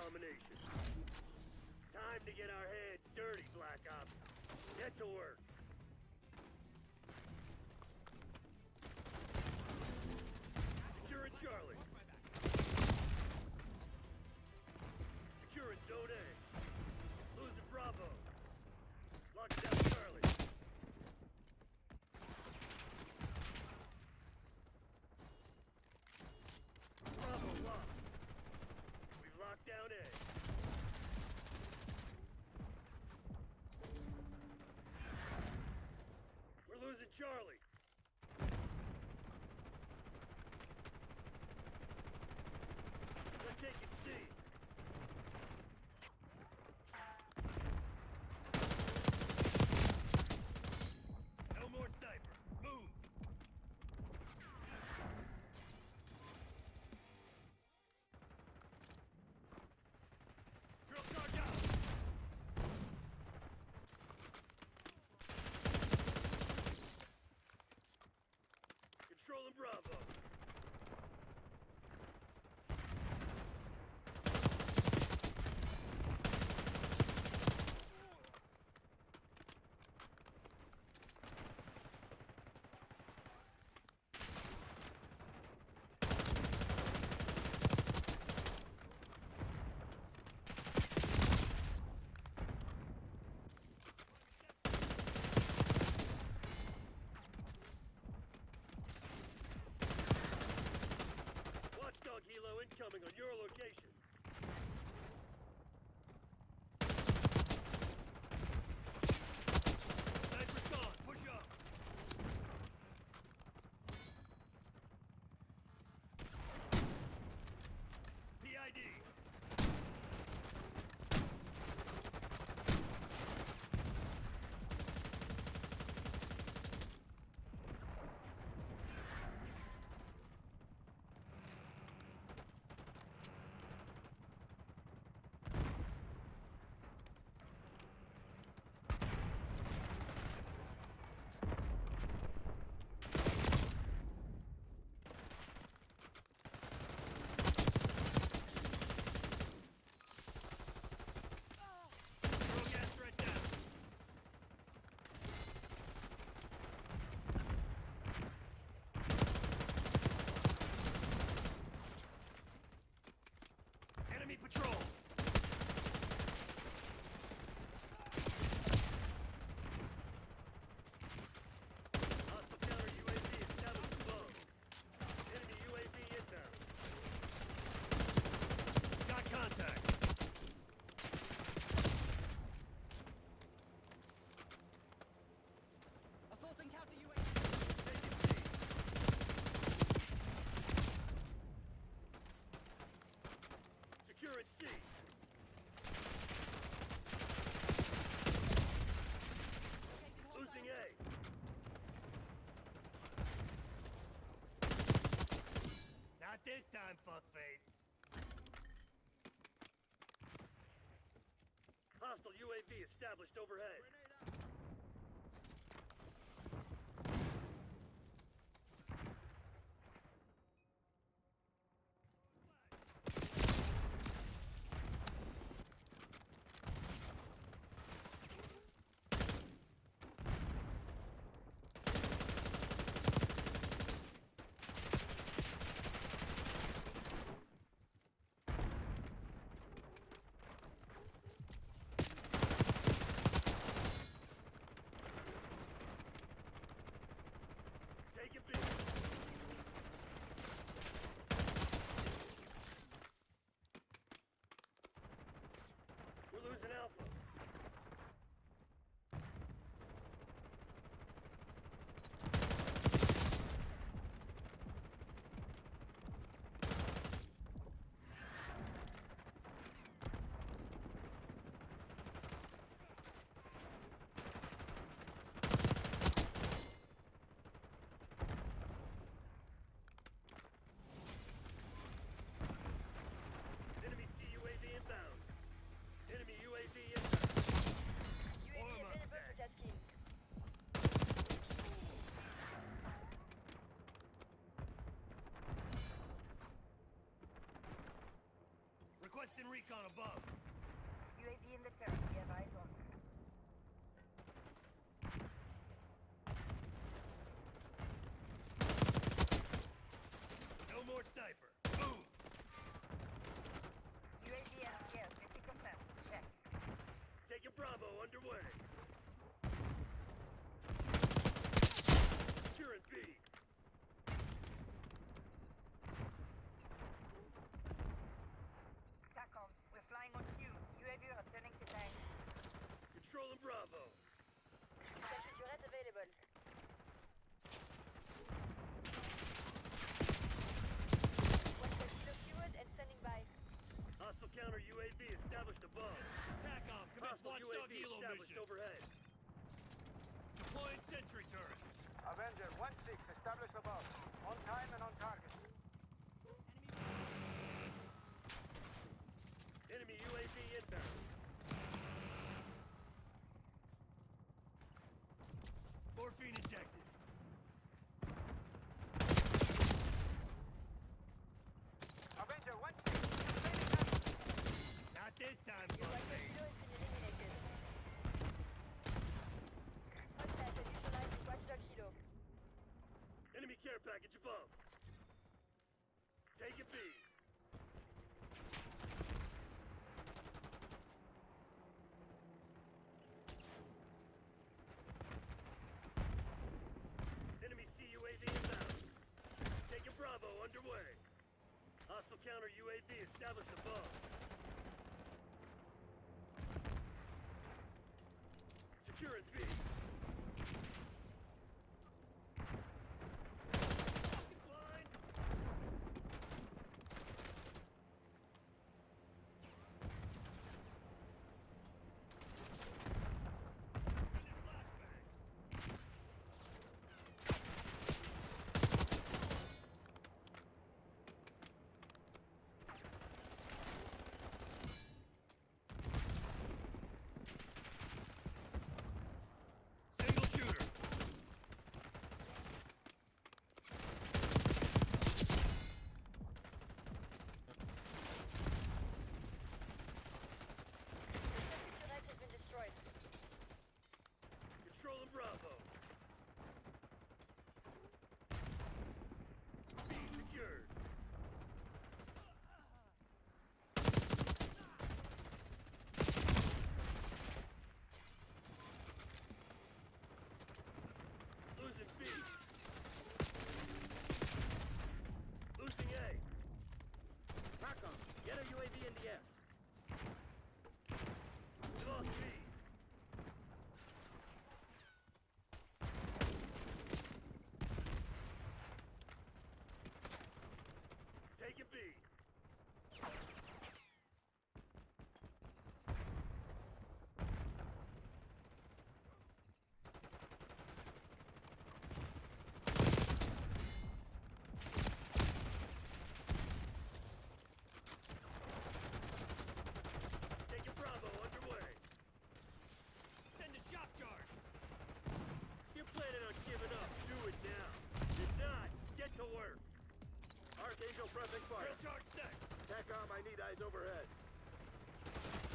domination. Time to get our hands dirty, Black Ops. Get to work. Securing Charlie. Securing Zone A. Losing Bravo. Locking down Charlie. Bravo locked. We've locked down A. We're losing Charlie. We're taking C. Elmore sniper, move! Drill car down! Controlling Bravo. Watchdog helo incoming on your location. Sniper's gone. Push up. PID. Enemy patrol! Hostile counter UAV established above. Enemy UAV inbound. Got contact. Assaulting counter UAV. Taking C. Securing C. Losing A. Not this time, fuckface. Hostile UAV established overhead. recon above. UAV in the turret. We have eyes on. No more sniper. Boom! UAV and yes, 50%. Check. Taking Bravo underway. Securing B. TACOM, we're flying on fumes. UAV returning to tank. Controlling Bravo. Sentry turret available. And standing by. Hostile counter UAV established above. TACOM, commence Hostile watchdog UAV helo established mission. overhead. Deploying sentry turret. Avenger 1-6 established above. On time and on target. Enemy UAV inbound. Morphine injected. Avenger 1-6. Not this time, Your Bugsy. watchdog helo has been eliminated. Hostile neutralized watchdog helo. Enemy care package above. Taking B. Enemy CUAV inbound. Taking Bravo underway. Hostile counter UAV established above. Securing B. Blind. Sending flashbang. Single shooter. The sentry turret has been destroyed. Controlling Bravo. B secured. Losing B. Losing A. TACOM, get a UAV in the air. We lost B. Taking B. Taking Bravo underway. Send a shock charge. You're planning on giving up. Do it now. If not, get to work. Archangel pressing fire. Drill charge set. TACOM, I need eyes overhead.